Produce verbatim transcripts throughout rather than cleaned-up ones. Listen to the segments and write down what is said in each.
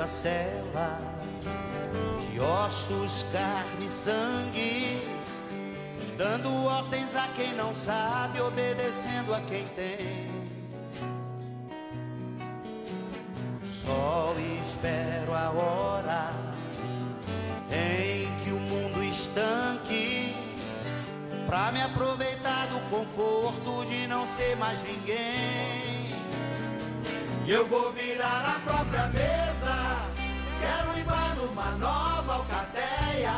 nessa cela de ossos, carne e sangue, dando ordens a quem não sabe, obedecendo a quem tem. Só espero a hora em que o mundo estanque, pra me aproveitar do conforto de não ser mais ninguém. E eu vou virar a própria mesa, quero ir numa nova alcateia.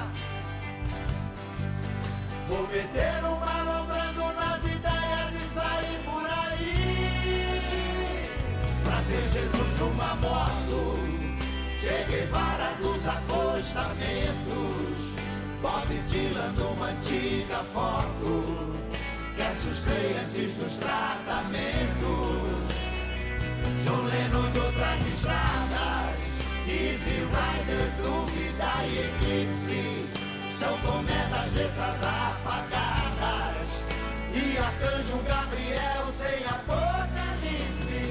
Vou meter um malombrando nas ideias e sair por aí. Pra ser Jesus numa moto, Che Guevara dos acostamentos, Bob Dylan numa antiga foto, Cassius Clay antes dos tratamentos, John Lennon de outras estradas, Easy Rider, Dúvida e Eclipse, São Tomé das letras apagadas e Arcanjo Gabriel sem Apocalipse.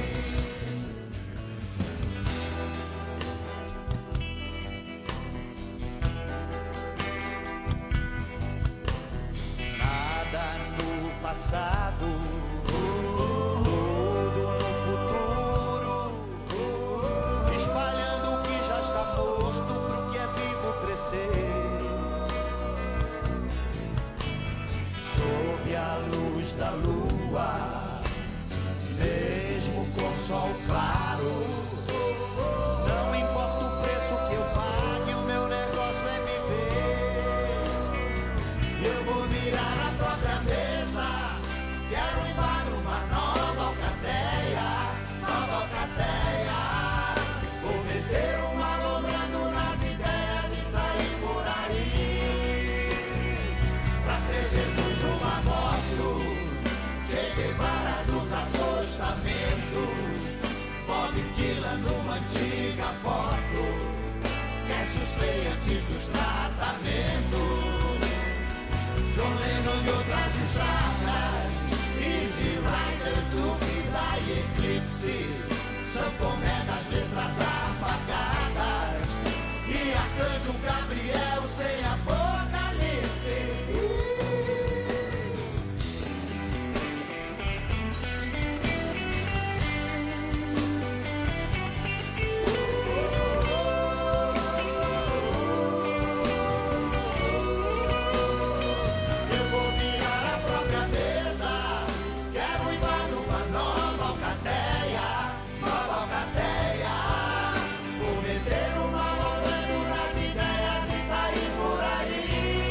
Nada no passado, tudo no futuro, espalhando o que já está morto pro que é vivo crescer. Sob a luz da lua, mesmo com sol claro, não importa o preço que eu pague, o meu negócio é viver. Eu vou virar a própria mesa, quero ir numa nova alcateia, nova alcateia. Vou meter um malombrando nas ideias e sair por aí. Pra ser Jesus numa moto, Che Guevara dos acostamentos, Bob Dylan numa antiga foto, Cassius Clay antes dos tratamentos, John Lennon de outras estradas, Easy Rider, Dúvida e Eclipse, São Tomé das letras apagadas e Arcanjo Gabriel sem Apocalipse. Eu vou virar a própria mesa, quero ir numa nova alcateia, nova alcateia. Vou meter um malombrando nas ideias e sair por aí.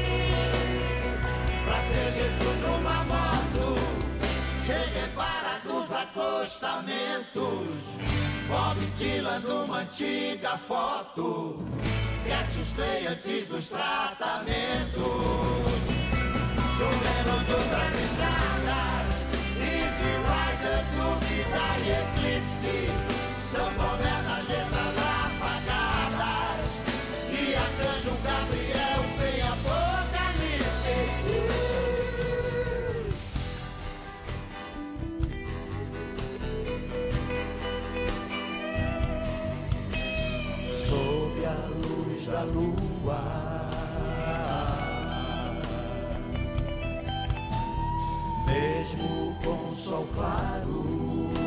Pra ser Jesus numa moto, Che Guevara dos acostamentos, Bob Dylan numa antiga foto, Cassius Clay antes dos tratamentos, John Lennon de outras estradas, Easy Rider, Dúvida e Eclipse, São Tomé das letras apagadas e Arcanjo Gabriel sem Apocalipse. Sob a luz da lua, mesmo com sol claro,